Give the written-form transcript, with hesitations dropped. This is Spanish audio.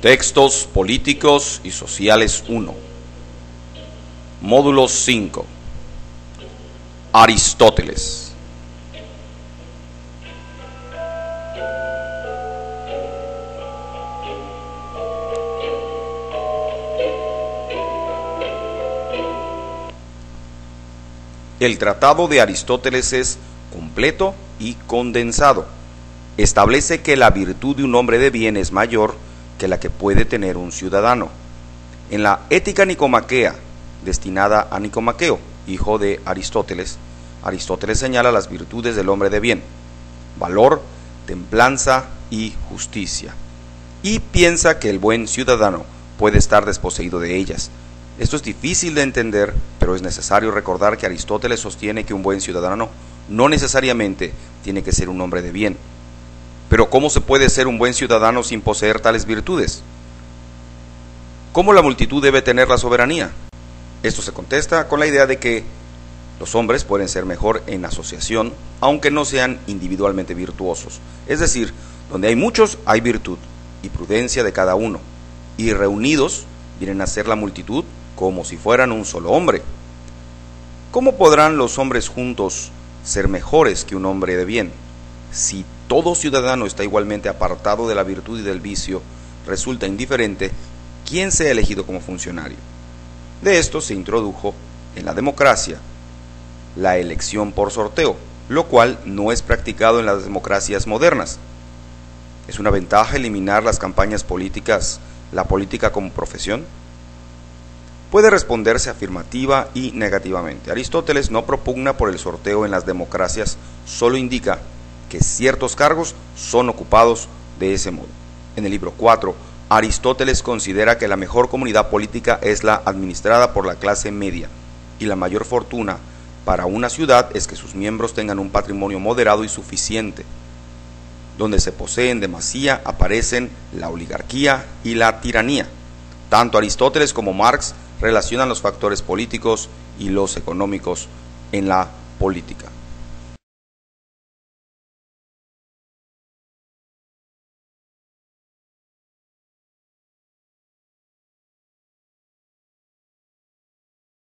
Textos políticos y sociales 1. Módulo 5. Aristóteles. El tratado de Aristóteles es completo y condensado. Establece que la virtud de un hombre de bien es mayor que la que puede tener un ciudadano. En la Ética Nicomaquea, destinada a Nicomaqueo, hijo de Aristóteles, Aristóteles señala las virtudes del hombre de bien: valor, templanza y justicia, y piensa que el buen ciudadano puede estar desposeído de ellas. Esto es difícil de entender, pero es necesario recordar que Aristóteles sostiene que un buen ciudadano no necesariamente tiene que ser un hombre de bien. Pero ¿cómo se puede ser un buen ciudadano sin poseer tales virtudes? ¿Cómo la multitud debe tener la soberanía? Esto se contesta con la idea de que los hombres pueden ser mejor en asociación, aunque no sean individualmente virtuosos. Es decir, donde hay muchos hay virtud y prudencia de cada uno, y reunidos vienen a ser la multitud como si fueran un solo hombre. ¿Cómo podrán los hombres juntos ser mejores que un hombre de bien? Si todo ciudadano está igualmente apartado de la virtud y del vicio, resulta indiferente quién sea elegido como funcionario. De esto se introdujo en la democracia la elección por sorteo, lo cual no es practicado en las democracias modernas. ¿Es una ventaja eliminar las campañas políticas, la política como profesión? Puede responderse afirmativa y negativamente. Aristóteles no propugna por el sorteo en las democracias, solo indica que ciertos cargos son ocupados de ese modo. En el libro 4, Aristóteles considera que la mejor comunidad política es la administrada por la clase media, y la mayor fortuna para una ciudad es que sus miembros tengan un patrimonio moderado y suficiente. Donde se poseen demasía aparecen la oligarquía y la tiranía. Tanto Aristóteles como Marx relacionan los factores políticos y los económicos en la política.